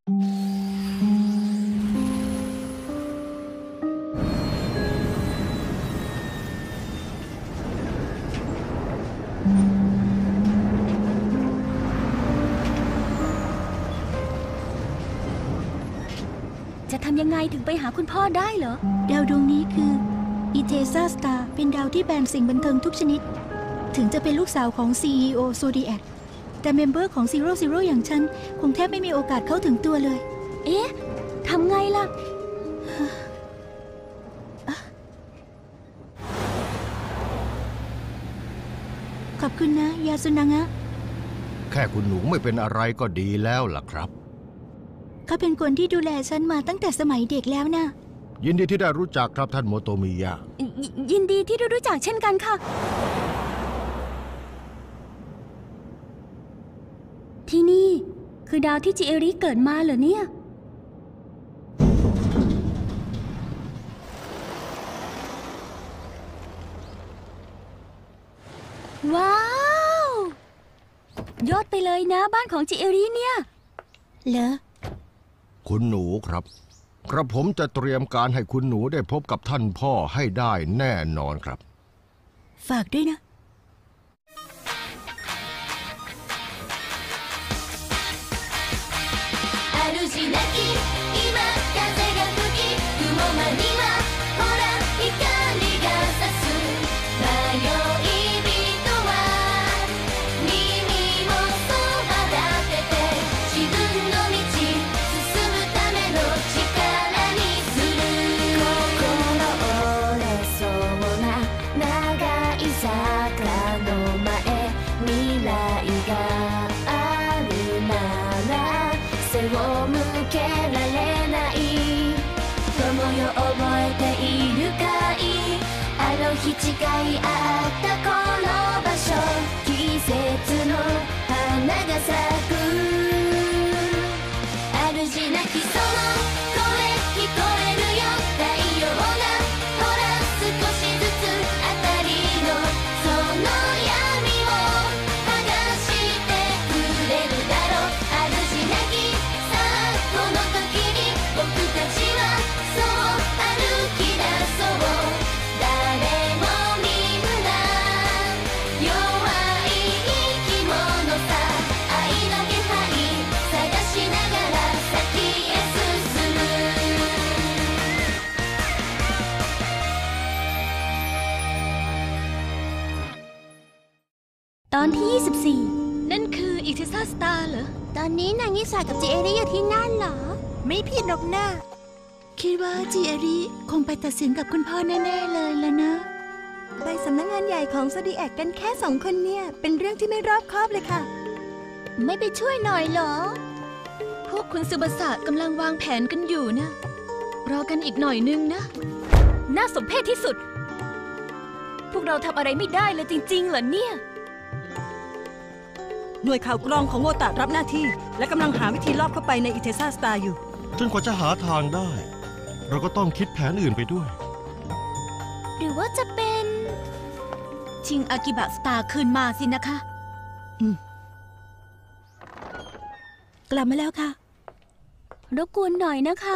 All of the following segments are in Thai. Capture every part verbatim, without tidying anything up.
จะทำยังไงถึงไปหาคุณพ่อได้เหรอดาวดวงนี้คืออีเทซ่าสตาร์เป็นดาวที่แบนสิ่งบันเทิงทุกชนิดถึงจะเป็นลูกสาวของ ซี อี โอ Zodiac แต่เมมเบอร์ของ Zero Zero อย่างฉันคงแทบไม่มีโอกาสเข้าถึงตัวเลยเอ๊ะทำไงล่ะขอบคุณนะยาสุนังะแค่คุณหนูไม่เป็นอะไรก็ดีแล้วล่ะครับเขาเป็นคนที่ดูแลฉันมาตั้งแต่สมัยเด็กแล้วนะยินดีที่ได้รู้จักครับท่านโมโตมิยะยยินดีที่ได้รู้จักเช่นกันค่ะที่นี่คือดาวที่จิเอริเกิดมาเหรอเนี่ยว้าวยอดไปเลยนะบ้านของจิเอริเนี่ยเหรอคุณหนูครับกระผมจะเตรียมการให้คุณหนูได้พบกับท่านพ่อให้ได้แน่นอนครับฝากด้วยนะ誓い合ったこの場所季節の花が咲く主なきその声聞こえるよ太陽がほら少しずつ当たりのその闇を剥がしてくれるだろう主なきさあこの時に僕たちはそう歩き出そう誰もみんな弱い生き物さ愛の気配探しながら先へ進むตอนที่ยี่สิบสี่นั่นคืออิเทซ่าสตาร์เหรอตอนนี้นางนิสากับจิเอริอยู่ที่นั่นเหรอไม่ผิดหรอกนะคิดว่าจิเอริคงไปตัดสินกับคุณพ่อแน่ๆเลยแล้วนะไปสำนักงานใหญ่ของโซดีแอคกันแค่สองคนเนี่ยเป็นเรื่องที่ไม่รอบคอบเลยค่ะไม่ไปช่วยหน่อยเหรอพวกคุณซูบาสะกำลังวางแผนกันอยู่นะรอกันอีกหน่อยนึงนะน่าสมเพชที่สุดพวกเราทำอะไรไม่ได้เลยจริงๆเหรอเนี่ยหน่วยข่าวกรองของโอตะรับหน้าที่และกำลังหาวิธีลอบเข้าไปในอิเทซ่าสตาร์อยู่จนกว่าจะหาทางได้เราก็ต้องคิดแผนอื่นไปด้วยหรือว่าจะเป็นชิงอากิบะสตาร์คืนมาสินะคะอืมกลับมาแล้วค่ะรบกวนหน่อยนะคะ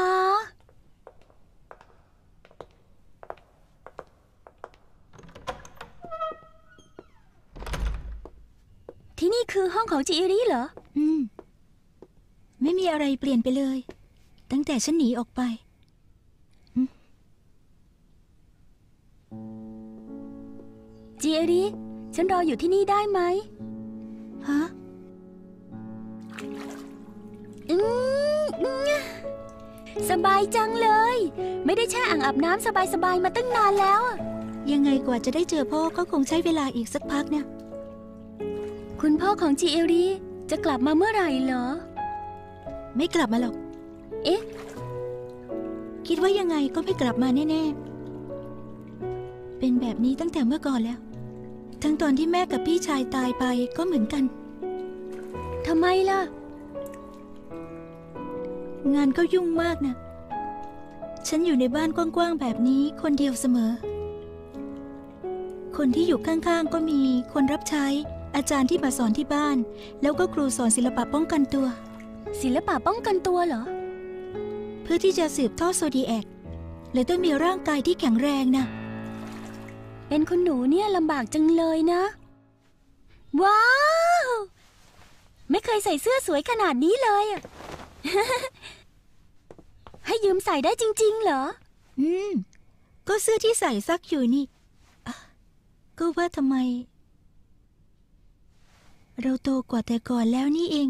ที่นี่คือห้องของจิเอริเหรออืมไม่มีอะไรเปลี่ยนไปเลยตั้งแต่ฉันหนีออกไปจิเอริฉันรออยู่ที่นี่ได้ไหมฮะอืมสบายจังเลยไม่ได้แช่อ่างอาบน้ำสบายๆมาตั้งนานแล้วยังไงกว่าจะได้เจอพ่อก็คงใช้เวลาอีกสักพักเนี่ยคุณพ่อของจิเอริจะกลับมาเมื่อไหร่เหรอไม่กลับมาหรอกเอ๊ะคิดว่ายังไงก็ไม่กลับมาแน่ๆเป็นแบบนี้ตั้งแต่เมื่อก่อนแล้วทั้งตอนที่แม่กับพี่ชายตายไปก็เหมือนกันทำไมล่ะงานก็ยุ่งมากนะฉันอยู่ในบ้านกว้างๆแบบนี้คนเดียวเสมอคนที่อยู่ข้างๆก็มีคนรับใช้อาจารย์ที่มาสอนที่บ้านแล้วก็ครูสอนศิลปะป้องกันตัวศิลปะป้องกันตัวเหรอเพื่อที่จะสืบทอดโซดีแอคเลยต้องมีร่างกายที่แข็งแรงนะเป็นคุณหนูเนี่ยลำบากจังเลยนะ ว้าว ไม่เคยใส่เสื้อสวยขนาดนี้เลยอะ ให้ยืมใส่ได้จริงๆเหรออืม ก็เสื้อที่ใส่ซักอยู่นี่อ่ะก็ว่าทำไม เราโตกว่าแต่ก่อนแล้วนี่เอง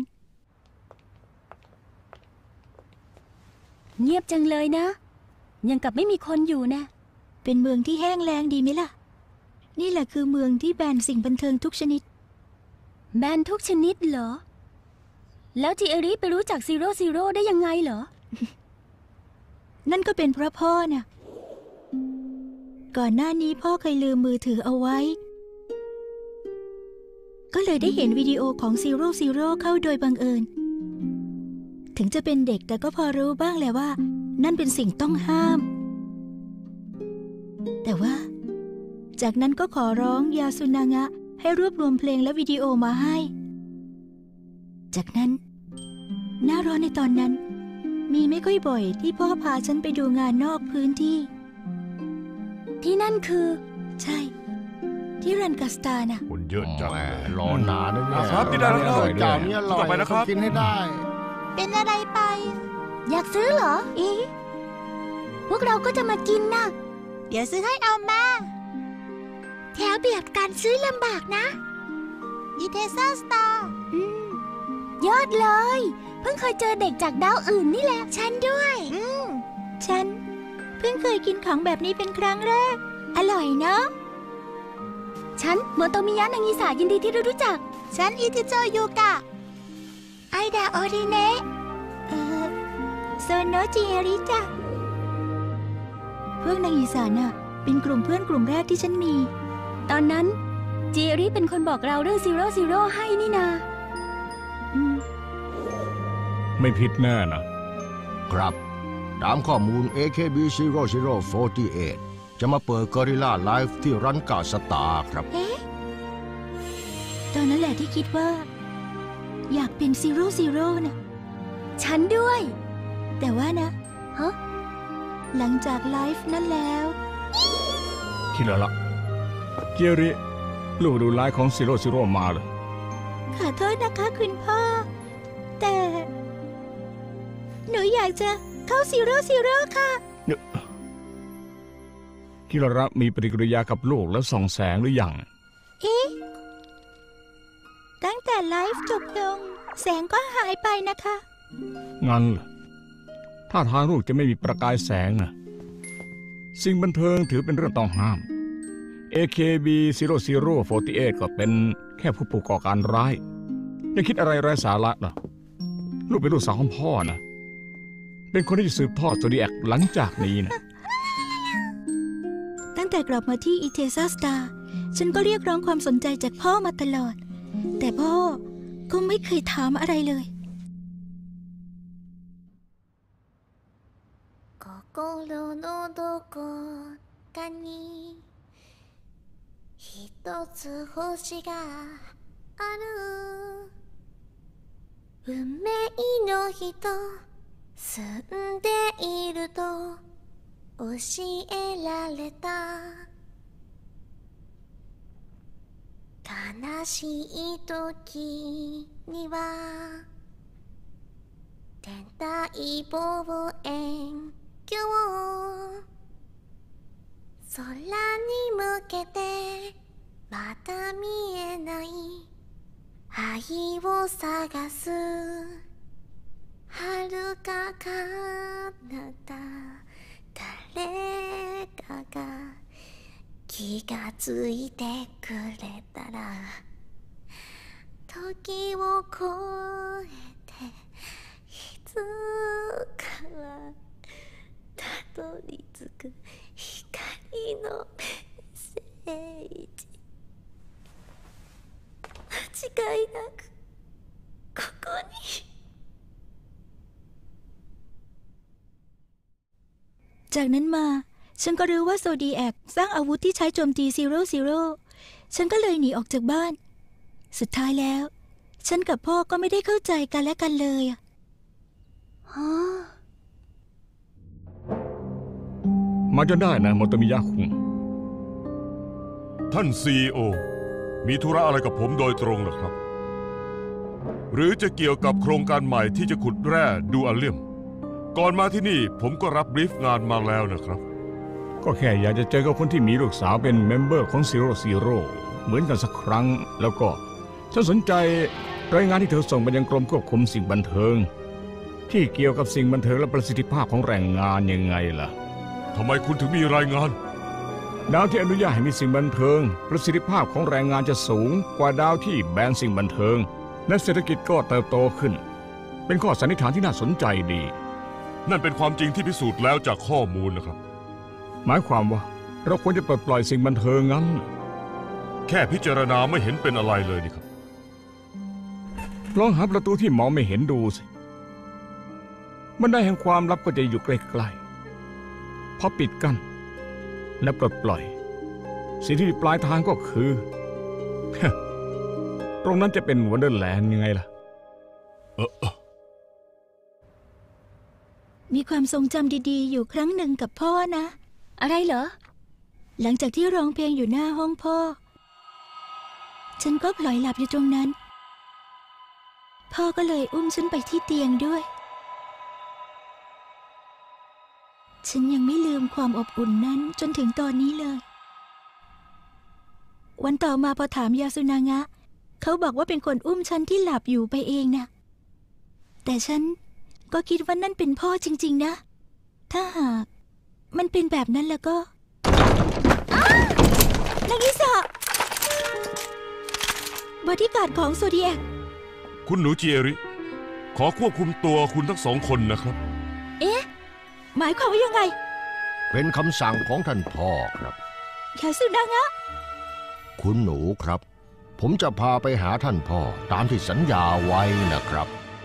เงียบจังเลยนะ ยังกับไม่มีคนอยู่นะเป็นเมืองที่แห้งแล้งดีไหมล่ะ นี่แหละคือเมืองที่แบนสิ่งบันเทิงทุกชนิดแบนทุกชนิดเหรอ แล้วจิเอริไปรู้จักซีโร่ซีโร่ได้ยังไงเหรอนั่นก็เป็นเพราะพ่อน่ะ ก่อนหน้านี้พ่อเคยลืมมือถือเอาไว้ ก็เลยได้เห็นวิดีโอของซีโร่ซีโร่เข้าโดยบังเอิญ ถึงจะเป็นเด็กแต่ก็พอรู้บ้างแหละว่า นั่นเป็นสิ่งต้องห้าม แต่ว่า จากนั้นก็ขอร้องยาสุนางะให้รวบรวมเพลงและวิดีโอมาให้ จากนั้น หน้าร้อนในตอนนั้น มีไม่ค่อยบ่อยที่พ่อพาฉันไปดูงานนอกพื้นที่ที่นั่นคือใช่ ที่รันกัสตาน่ะคนเยอะจังแหมรอนานนะเนี่ยครับนี่ได้แล้วครับเจ้านี้อร่อยต่อไปนะครับต้องกินให้ได้เป็นอะไรไปอยากซื้อเหรอเอ๊ะพวกเราก็จะมากินนะเดี๋ยวซื้อให้เอามาแถวเบียดการซื้อลำบากนะอีเทซ่าสตาร์ยอดเลย เพิ่งเคยเจอเด็กจากดาวอื่นนี่แหละฉันด้วยอืมฉัน เพิ่งเคยกินของแบบนี้เป็นครั้งแรก อร่อยเนาะฉันเหมือนโตมิยะนางอีสายินดีที่ได้รู้จักฉันอิทิโจยูกะ ไอดาโอริเนะเอ่อโซโนจิเอริจ้ะพวกนางอีสานน่ะ เป็นกลุ่มเพื่อนกลุ่มแรกที่ฉันมีตอนนั้นจิเอริเป็นคนบอกเราเรื่องซีโร่ซีโร่ให้นี่นาอืมไม่ผิดแน่นะครับ ตามข้อมูล เอ เค บี ศูนย์ ศูนย์ สี่แปด จะมาเปิดกอริลลาไลฟ์ที่รันกาสตาร์ครับเอ๊ะ ตอนนั้นแหละที่คิดว่า อยากเป็นซีโร่ซีโร่นะฉันด้วยแต่ว่านะฮะหลังจากไลฟ์นั้นแล้วคิดแล้วละเกียริลูกดูไลฟ์ของซีโร่ซีโร่มาเลยขอโทษนะคะคุณพ่อ แต่ หนูอยากจะเข้าซีโร่ซีโร่ค่ะคิระมีปฏิกิริยากับโลกแล้วส่องแสงหรือยังเอ๊ะ ตั้งแต่ไลฟ์จบลง แสงก็หายไปนะคะงั้นเหรอถ้าทางลูกจะไม่มีประกายแสงนะสิ่งบันเทิงถือเป็นเรื่องต้องห้าม เอ เค บี ศูนย์ ศูนย์ สี่แปด ก็เป็นแค่ผู้ผู้ก่อการร้ายอย่าคิดอะไรไร้สาระนะลูกเป็นลูกสาวของพ่อนะเป็นคนที่จะสืบทอดโซดีแอคหลังจากนี้นะตั้งแต่กลับมาที่อิเทซ่าสตาร์ฉันก็เรียกร้องความสนใจจากพ่อมาตลอด แต่พ่อก็ไม่เคยถามอะไรเลย心のどこかに一つ星がある運命の人住んでいると教えられた悲しい時には天体望遠鏡空に向けてまだ見えない愛を探す遥か彼方誰かが気がついてくれたら時を越えていつかはたどり着く光のメッセージ間違いなくここにจากนั้นมาฉันก็รู้ว่าโซดีแอคสร้างอาวุธที่ใช้โจมตีซีโร่ซีโร่ฉันก็เลยหนีออกจากบ้าน สุดท้ายแล้ว ฉันกับพ่อก็ไม่ได้เข้าใจกันและกันเลยอะมาจนได้นะโมโตมิยะคุงท่านซีโอมีธุระอะไรกับผมโดยตรงเหรอครับ หรือจะเกี่ยวกับโครงการใหม่ที่จะขุดแร่ดูอัลเลียม ก่อนมาที่นี่ผมก็รับบรีฟงานมาแล้วนะครับก็แค่อยากจะเจอกับคนที่มีลูกสาวเป็นเมมเบอร์ของซีโร่ซีโร่เหมือนกันสักครั้ง แล้วก็ฉันสนใจรายงานที่เธอส่งไปยังกรมควบคุมสิ่งบันเทิง ที่เกี่ยวกับสิ่งบันเทิงและประสิทธิภาพของแรงงานยังไงล่ะทำไมคุณถึงมีรายงานดาวที่อนุญาตให้มีสิ่งบันเทิงประสิทธิภาพของแรงงานจะสูงกว่าดาวที่แบนสิ่งบันเทิงและเศรษฐกิจก็เติบโตขึ้นเป็นข้อสันนิษฐานที่น่าสนใจดีนั่นเป็นความจริงที่พิสูจน์แล้วจากข้อมูลนะครับหมายความว่าเราควรจะปลดปล่อยสิ่งบันเทิงงั้นแค่พิจารณาไม่เห็นเป็นอะไรเลยนี่ครับลองหาประตูที่มองไม่เห็นดูสิบันไดแห่งความลับก็จะอยู่ใกล้ๆพอปิดกั้นและปลดปล่อยสิ่งที่ปลายทางก็คือ ตรงนั้นจะเป็นวันเดอร์แลนด์ยังไงล่ะเออเออมีความทรงจำดีๆ อยู่ครั้งหนึ่งกับพ่อนะอะไรเหรอหลังจากที่ร้องเพลงอยู่หน้าห้องพ่อ ฉันก็พลอยหลับอยู่ตรงนั้น พ่อก็เลยอุ้มฉันไปที่เตียงด้วย ฉันยังไม่ลืมความอบอุ่นนั้นจนถึงตอนนี้เลย วันต่อมาพอถามยาสุนางะ เขาบอกว่าเป็นคนอุ้มฉันที่หลับอยู่ไปเองนะแต่ฉันก็คิดว่านั่นเป็นพ่อจริงๆนะ ถ้าหากมันเป็นแบบนั้นแล้วก็นางิสะบอดี้การ์ดของโซดิแอคคุณหนูเจียริ ขอควบคุมตัวคุณทั้งสองคนนะครับเอ๊ะ หมายความว่ายังไงเป็นคำสั่งของท่านพ่อครับยาสุนางะคุณหนูครับ ผมจะพาไปหาท่านพ่อตามที่สัญญาไว้นะครับ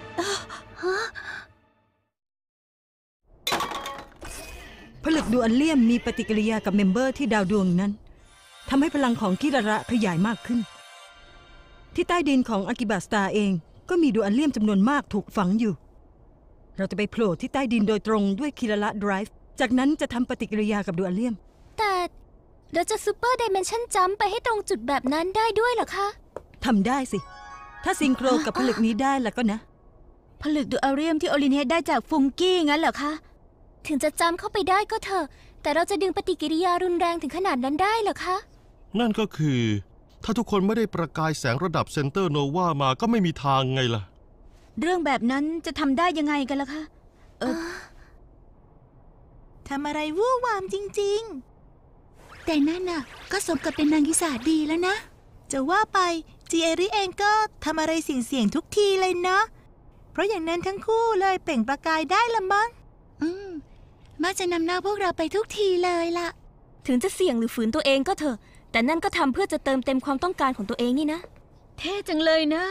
ผลึกดูอัลเลียมมีปฏิกิริยากับเมมเบอร์ที่ดาวดวงนั้นทำให้พลังของคิราระขยายมากขึ้น ที่ใต้ดินของอากิบาสตาเองก็มีดูอัลเลียมจำนวนมากถูกฝังอยู่ เราจะไปโผล่ที่ใต้ดินโดยตรงด้วยคิราระไดรฟ์จากนั้นจะทำปฏิกิริยากับดูอัลเลียมแต่เราจะซูเปอร์ไดเมนชั่นจัมป์ไปให้ตรงจุดแบบนั้นได้ด้วยเหรอคะทำได้สิ ถ้าซิงโครกับผลึกนี้ได้แล้วก็นะผลึกดูอาเรียมที่โอลิเนตได้จากฟุงกี้งั้นเหรอคะถึงจะจำเข้าไปได้ก็เถอะแต่เราจะดึงปฏิกิริยารุนแรงถึงขนาดนั้นได้เหรอคะนั่นก็คือ ถ้าทุกคนไม่ได้ประกายแสงระดับเซนเตอร์โนวามาก็ไม่มีทางไงล่ะเรื่องแบบนั้นจะทำได้ยังไงกันล่ะคะ เออทำอะไรวู่วามจริงๆ แต่นั่นน่ะก็สมกับเป็นนางกิสาดีแล้วนะ จะว่าไปจีเอริเองก็ทำอะไรเสี่ยงๆทุกทีเลยเนาะเพราะอย่างนั้นทั้งคู่เลยเปล่งประกายได้ละมั้งอืมมักจะนำหน้าพวกเราไปทุกทีเลยล่ะถึงจะเสี่ยงหรือฝืนตัวเองก็เถอะแต่นั่นก็ทำเพื่อจะเติมเต็มความต้องการของตัวเองนี่นะเท่จังเลยนะ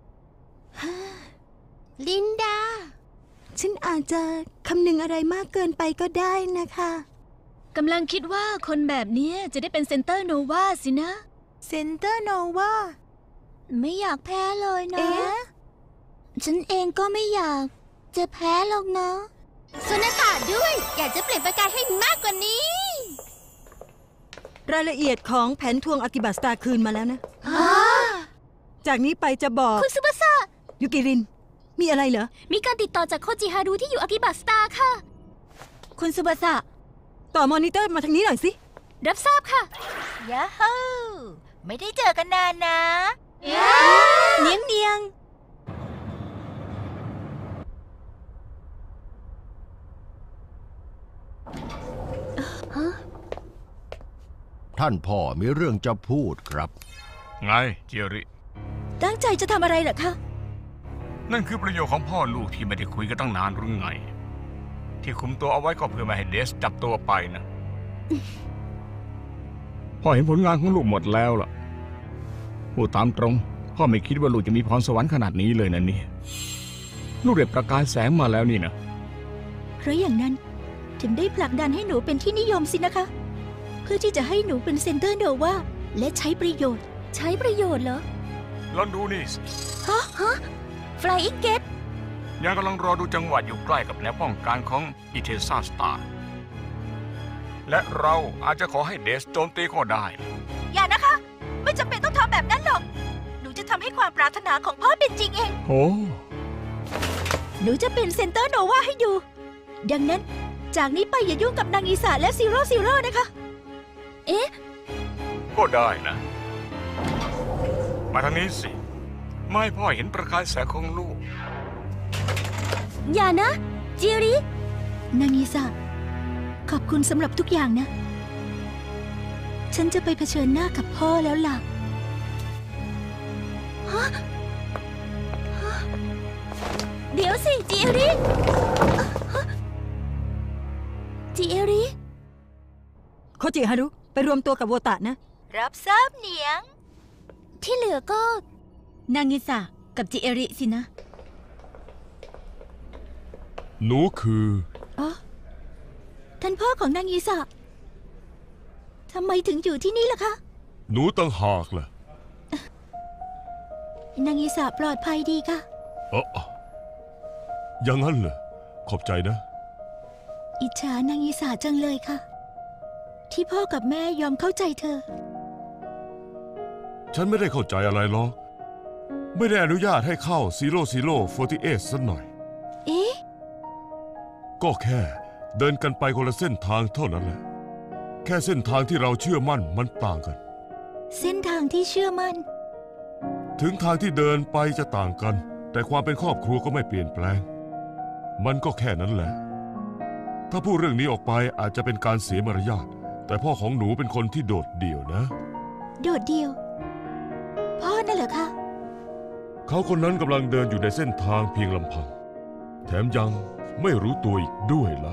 ลินดา ฉันอาจจะคำนึงอะไรมากเกินไปก็ได้นะคะกำลังคิดว่าคนแบบนี้จะได้เป็นเซนเตอร์โนวาสินะเซนเตอร์โนวาไม่อยากแพ้เลยนะ ฉันเองก็ไม่อยากจะแพ้หรอกนะโซนาตะด้วยอยากจะเปลี่ยนประกายให้มากกว่านี้รายละเอียดของแผนทวงอากิบาสตาคืนมาแล้วนะ จากนี้ไปจะบอกคุณซุบะสะยุกิริน มีอะไรเหรอมีการติดต่อจากโคจิฮารุที่อยู่อากิบาสตาค่ะคุณซุบะสะต่อมอนิเตอร์มาทางนี้หน่อยสิรับทราบค่ะยาฮูไม่ได้เจอกันนานนะเนียงเนียงท่านพ่อมีเรื่องจะพูดครับไงเจริตั้งใจจะทำอะไรเหรอคะนั่นคือประโยชน์ของพ่อลูกที่ไม่ได้คุยกันตั้งนานหรือไง ที่คุมตัวเอาไว้ก็เพื่อไม่ให้เดสจับตัวไปนะพ่อเห็นผลงานของลูกหมดแล้วล่ะพูดตามตรงพ่อไม่คิดว่าลูกจะมีพรสวรรค์ขนาดนี้เลยนะนี่ลูกเด็ดประกายแสงมาแล้วนี่นะเพราะอย่างนั้นถึงได้ผลักดันให้หนูเป็นที่นิยมสินะคะ เพื่อที่จะให้หนูเป็นเซนเตอร์โนวาและใช้ประโยชน์ใช้ประโยชน์เหรอลองดูนี่สิฮะฮะ Flying Get ยังกำลังรอดูจังหวะอยู่ใกล้กับแนวป้องกันของอิเทซ่าสตาร์และเราอาจจะขอให้เดสโจมตีก็ได้อย่านะคะ ไม่จำเป็นต้องทำแบบนั้นหรอกหนูจะทำให้ความปรารถนาของพ่อเป็นจริงเองโอ้หนูจะเป็นเซนเตอร์โนวาให้ดู ดังนั้นจากนี้ไปอย่ายุ่งกับนางอีสาและซีโร่ซีโร่นะคะ เอ๊ะก็ได้นะ มาทางนี้สิไม่พ่อเห็นประกายแสงของลูกอย่านะจิรินางอีสาขอบคุณสำหรับทุกอย่างนะ ฉันจะไปเผชิญหน้ากับพ่อแล้วล่ะฮะเดี๋ยวสิจิริจิริโคจิฮารุไปรวมตัวกับโวตะนะรับทราบเหนียง ที่เหลือก็นางอิสากับจิเอริสินะหนูคืออ๋อ ท่านพ่อของนางอิสาทำไมถึงอยู่ที่นี่ล่ะคะหนูต่างหากล่ะนางอิสาปลอดภัยดีค่ะเอออย่างนั้นเหรอขอบใจนะอิจฉานางอิสาจังเลยค่ะ ที่พ่อกับแม่ยอมเข้าใจเธอฉันไม่ได้เข้าใจอะไรหรอกไม่ได้อนุญาตให้เข้าซีโร่ซีโร่โฟร์ตี้เอทสักหน่อยเอ๊ะก็แค่เดินกันไปคนละเส้นทางเท่านั้นแหละแค่เส้นทางที่เราเชื่อมั่นมันต่างกันเส้นทางที่เชื่อมั่นถึงทางที่เดินไปจะต่างกันแต่ความเป็นครอบครัวก็ไม่เปลี่ยนแปลงมันก็แค่นั้นแหละถ้าพูดเรื่องนี้ออกไปอาจจะเป็นการเสียมารยาทแต่พ่อของหนูเป็นคนที่โดดเดี่ยวนะโดดเดี่ยว พ่อน่ะเหรอคะเขาคนนั้นกำลังเดินอยู่ในเส้นทางเพียงลำพังแถมยังไม่รู้ตัวอีกด้วยละ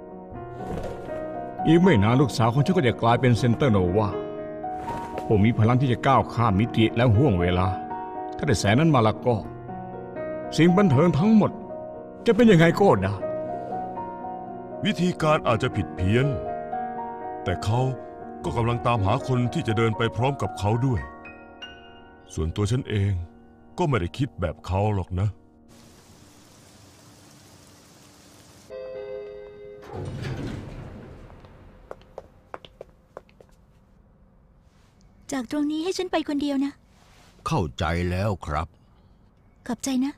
อีกไม่นานลูกสาวของฉันก็จะกลายเป็นเซนเตอร์โนวาผมมีพลังที่จะก้าวข้ามมิติและห่วงเวลาถ้าได้แสงนั้นมาแล้วก็สิ่งบันเทิงทั้งหมดจะเป็นยังไงก็ได้วิธีการอาจจะผิดเพี้ยนแต่เขาก็กำลังตามหาคนที่จะเดินไปพร้อมกับเขาด้วยส่วนตัวฉันเองก็ไม่ได้คิดแบบเขาหรอกนะจากตรงนี้ให้ฉันไปคนเดียวนะเข้าใจแล้วครับขอบใจนะ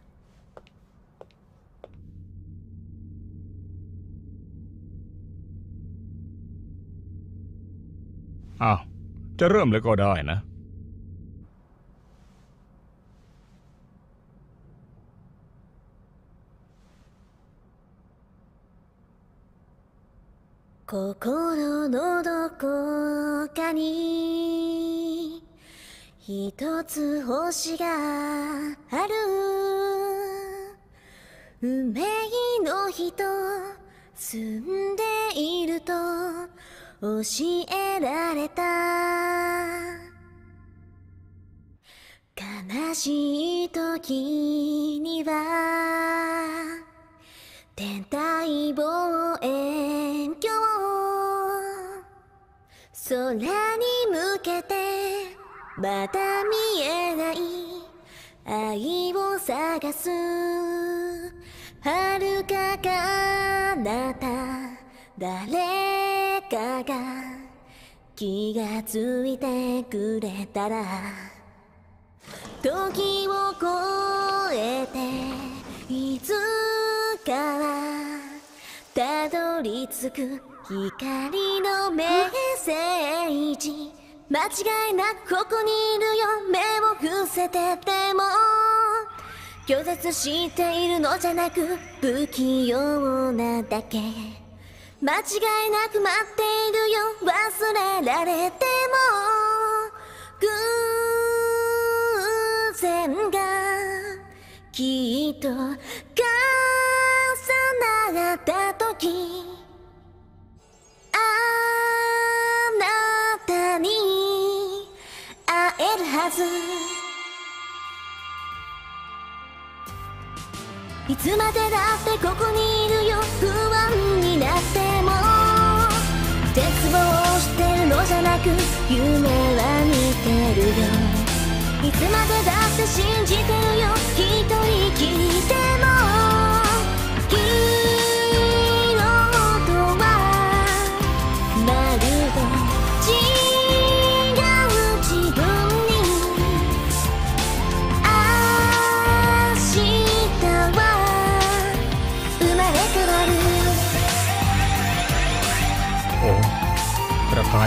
อ้าวจะเริ่มเลยก็ได้นะ心のどこかに一つ星がある運命の人住んでいると教えられた悲しい時には天体望遠鏡空に向けてまだ見えない愛を探す遥か彼方誰かが気がついてくれたら時を越えていつかはたどり着く光のメッセージ間違いなくここにいるよ目を伏せてても拒絶しているのじゃなく不器用なだけ間違いなく待っているよ忘れられても偶然がきっと重なった時あなたに会えるはずいつまでだってここにいるよ不安になっても絶望してるのじゃなく夢は見てるよいつまでだって信じてるよ一人きりでも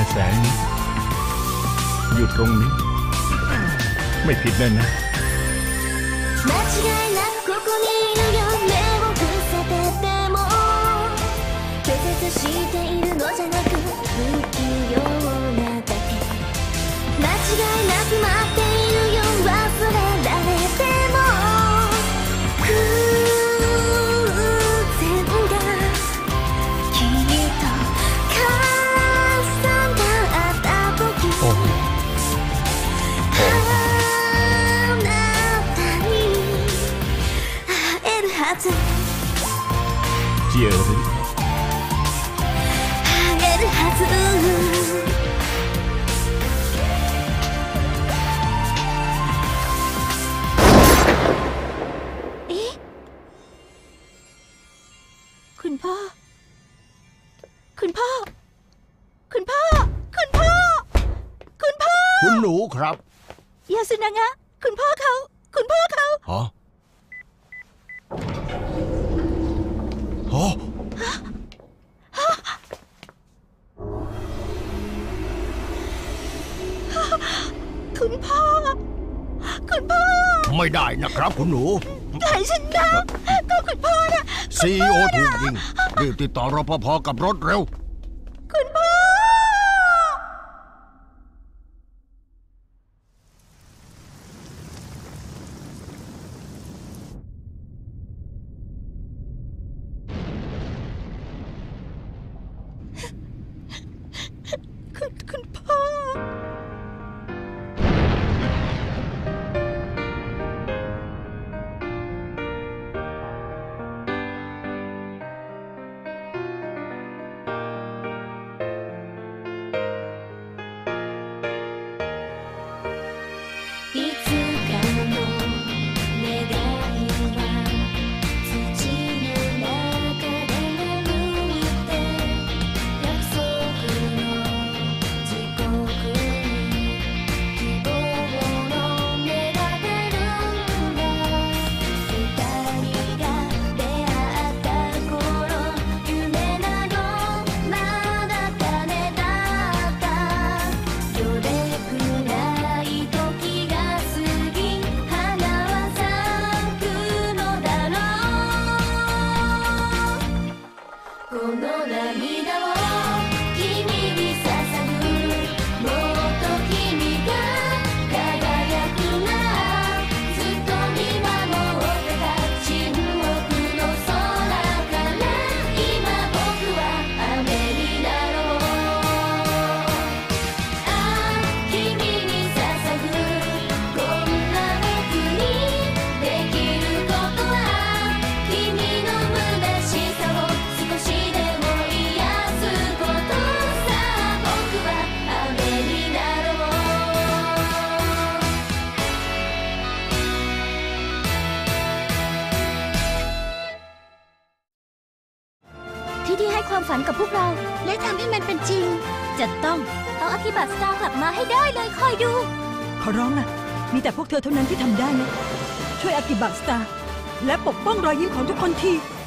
ายแสงอยู่ตรงนี้ ไม่ผิดแน่นะ間違いなくここにいるよ目を伏せてても拒絶しているのじゃなく不器用なだけ間違いなく待っているよ忘れられても偶然がきっと重なった時เจียร์会えるはずเอ๊ะคุณพ่อ คุณพ่อ คุณพ่อ คุณพ่อ คุณพ่อคุณหนูครับยาสุนางะ คุณพ่อเขา คุณพ่อเขาฮะฮะคุณพ่อ คุณพ่อไม่ได้นะครับคุณหนูปล่อยฉันนะก็คุณพ่อนะซีอีโอถูกยิงรีบติดต่อรปภกับรถเร็วคุณพ่อ คุณ คุณพ่อいつかの願いは土の中で眠って約束の時刻に希望の芽が出るんだ二人が出会った頃夢などまだ種だったどれくらい時が過ぎ花は咲くのだろうこの涙を君に捧ぐもっと君が輝くなずっと見守ってた沈黙の空から今僕は雨になろうああ君に捧ぐこんな僕にできることは君の虚しさを少しでも癒すことさ僕は雨になろうที่ที่ให้ความฝันกับพวกเราและทำให้มันเป็นจริงจะต้องเอาอากิบะสตาร์กลับมาให้ได้เลยคอยดูขอร้องล่ะ มีแต่พวกเธอเท่านั้นที่ทำได้นะ ช่วยอากิบะสตาร์และปกป้องรอยยิ้มของทุกคนที